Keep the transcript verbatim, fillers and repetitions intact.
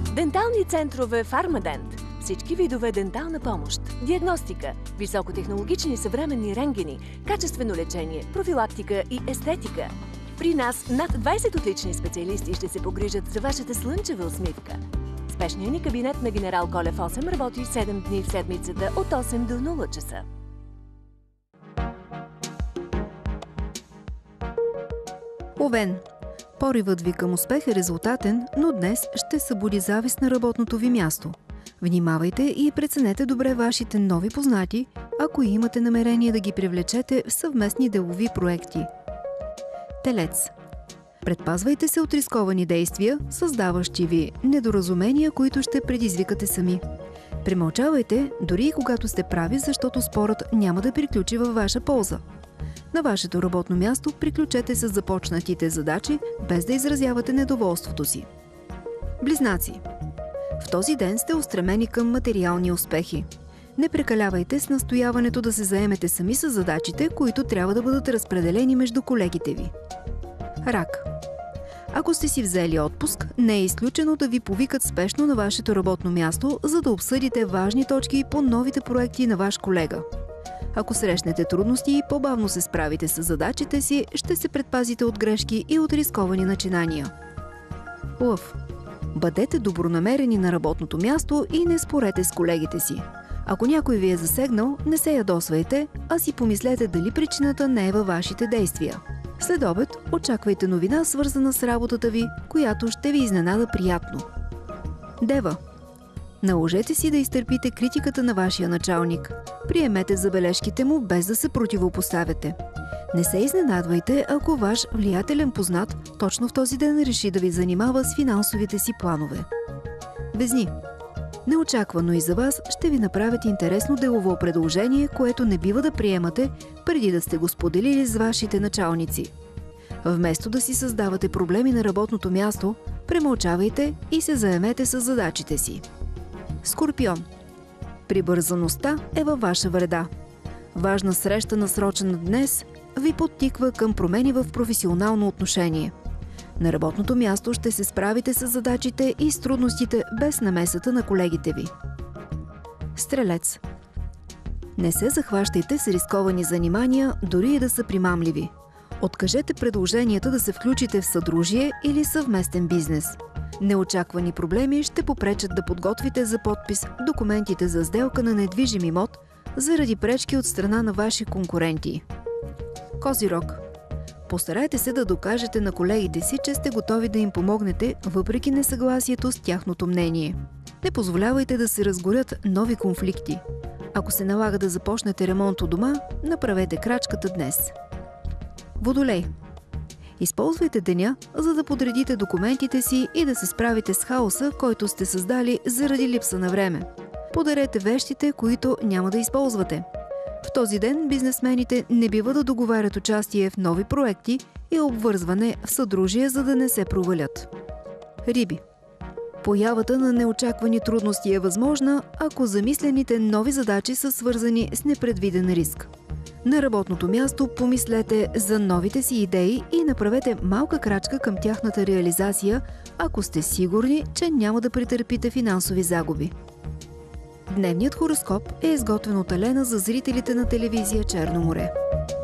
Дентални центрове Фармадент. Всички видове дентална помощ, диагностика, високотехнологични съвременни рентгени, качествено лечение, профилактика и естетика. При нас над двайсет отлични специалисти ще се погрижат за вашата слънчева усмивка. Спешният ни кабинет на генерал Колев осем работи седем дни в седмицата от осем до нула часа. Овен. Поривът ви към успех е резултатен, но днес ще събуди завист на работното ви място. Внимавайте и преценете добре вашите нови познати, ако имате намерение да ги привлечете в съвместни делови проекти. Телец. Предпазвайте се от рисковани действия, създаващи ви недоразумения, които ще предизвикате сами. Премълчавайте, дори и когато сте прави, защото спорът няма да приключи във ваша полза. На вашето работно място приключете с започнатите задачи, без да изразявате недоволството си. Близнаци. В този ден сте устремени към материални успехи. Не прекалявайте с настояването да се заемете сами с задачите, които трябва да бъдат разпределени между колегите ви. Рак. Ако сте си взели отпуск, не е изключено да ви повикат спешно на вашето работно място, за да обсъдите важни точки по новите проекти на ваш колега. Ако срещнете трудности и по-бавно се справите с задачите си, ще се предпазите от грешки и от рисковани начинания. Лъв. Бъдете добронамерени на работното място и не спорете с колегите си. Ако някой ви е засегнал, не се ядосвайте, а си помислете дали причината не е във вашите действия. След обед очаквайте новина, свързана с работата ви, която ще ви изненада приятно. Дева. Наложете си да изтърпите критиката на вашия началник. Приемете забележките му, без да се противопоставяте. Не се изненадвайте, ако ваш влиятелен познат точно в този ден реши да ви занимава с финансовите си планове. Везни. Неочаквано и за вас ще ви направят интересно делово предложение, което не бива да приемате, преди да сте го споделили с вашите началници. Вместо да си създавате проблеми на работното място, премълчавайте и се заемете с задачите си. Скорпион. Прибързаността е във ваша вреда. Важна среща, насрочена днес, ви подтиква към промени в професионално отношение. На работното място ще се справите с задачите и с трудностите без намесата на колегите ви. Стрелец. Не се захващайте с рисковани занимания, дори и да са примамливи. Откажете предложенията да се включите в съдружие или съвместен бизнес. Неочаквани проблеми ще попречат да подготвите за подпис документите за сделка на недвижим имот заради пречки от страна на ваши конкуренти. Козирог. Постарайте се да докажете на колегите си, че сте готови да им помогнете, въпреки несъгласието с тяхното мнение. Не позволявайте да се разгорят нови конфликти. Ако се налага да започнете ремонт у дома, направете крачката днес. Водолей. Използвайте деня, за да подредите документите си и да се справите с хаоса, който сте създали заради липса на време. Подарете вещите, които няма да използвате. В този ден бизнесмените не бива да договарят участие в нови проекти и обвързване в съдружие, за да не се провалят. Риби. Появата на неочаквани трудности е възможна, ако замислените нови задачи са свързани с непредвиден риск. На работното място помислете за новите си идеи и направете малка крачка към тяхната реализация, ако сте сигурни, че няма да претърпите финансови загуби. Дневният хороскоп е изготвен от Елена за зрителите на телевизия Черно море.